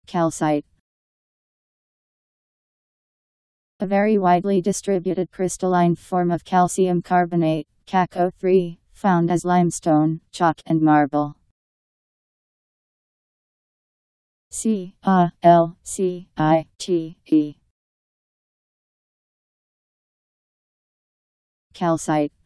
Calcite. A very widely distributed crystalline form of calcium carbonate, CaCO3, found as limestone, chalk and marble. Calcite. Calcite.